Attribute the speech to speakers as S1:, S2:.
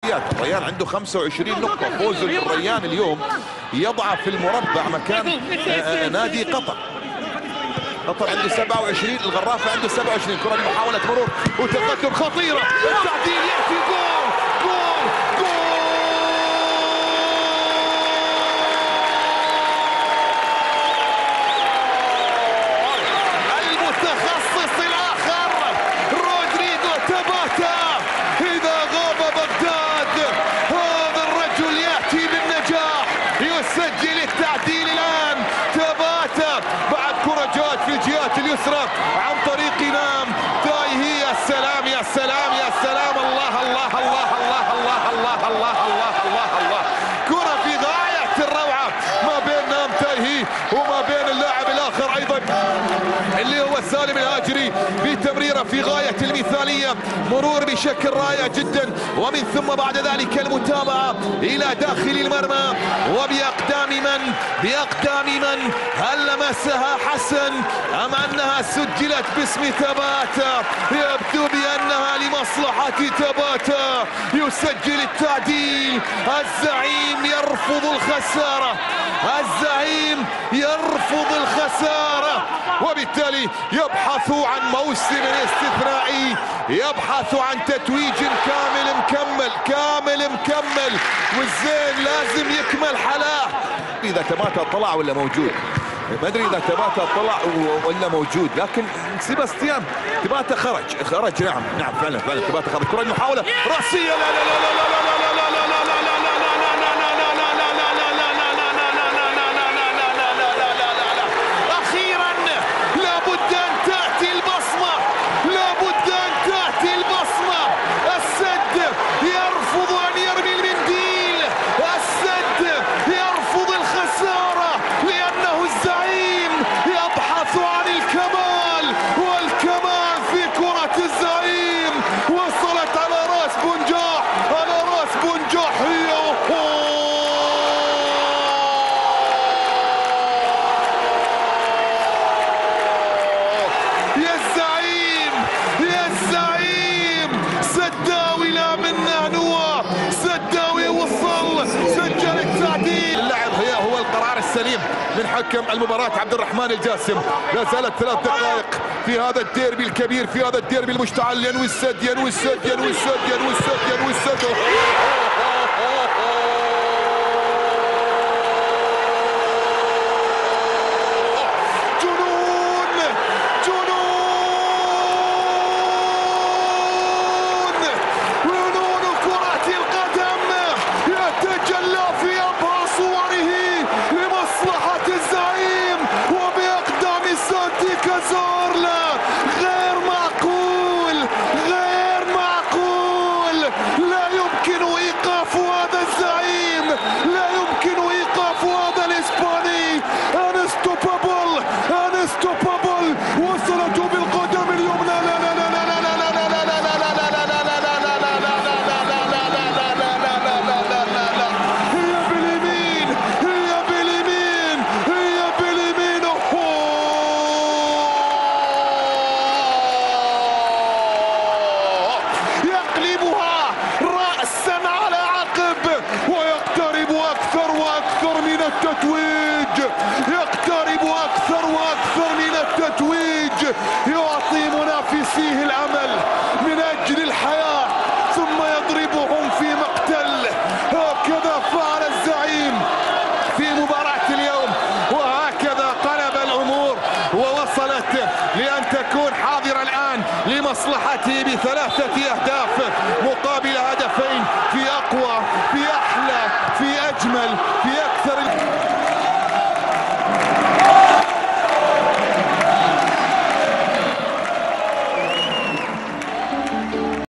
S1: الايجابيات. الريان عنده 25 نقطة. فوز الريان اليوم يضع في المربع مكان نادي قطر. قطر عنده 27، الغرافة عنده 27. كرة لمحاولة مرور وتقدم خطيرة، التعديل يأتي جول جول جول. المتخصص الآخر رودريغو تاباتا. إذا غاب بغداد هذا الرجل يأتي بالنجاح، يسجل التعديل الآن. تاباتا بعد كرة جات في الجهات اليسرى عن طريق نام تايهي. يا سلام يا سلام يا سلام، الله الله الله الله الله الله الله الله الله الله. كرة في غاية الروعة ما بين نام تايهي وما بين اللاعب الآخر أيضا اللي هو سالم الهاجري، في تمريرة في غاية المثالية، مرور بشكل رائع جدا، ومن ثم بعد ذلك المتابعة إلى داخل المرمى. بأقدام من هل لمسها حسن أم أنها سجلت باسم تاباتا؟ يبدو بأنها لمصلحة تاباتا، يسجل التعديل. الزعيم يرفض الخسارة، الزعيم يرفض الخسارة، وبالتالي يبحث عن موسم استثنائي، يبحث عن تتويج كامل مكمل، والزين لازم يكمل حلاه. إذا تاباتا طلع ولا موجود، ما ادري اذا تاباتا طلع ولا موجود، لكن سيباستيان تاباتا خرج. نعم فعلا تاباتا خرج. كرة محاولة راسية، لا لا لا لا لا لا لا لا لا لا من حكم المباراة عبد الرحمن الجاسم. لا زالت 3 دقائق في هذا الديربي الكبير، في هذا الديربي المشتعل. ينوي السد. يعطي منافسيه الأمل من أجل الحياة ثم يضربهم في مقتل. هكذا فعل الزعيم في مباراة اليوم، وهكذا قلب الأمور ووصلت لأن تكون حاضرة الآن لمصلحته ب3 أهداف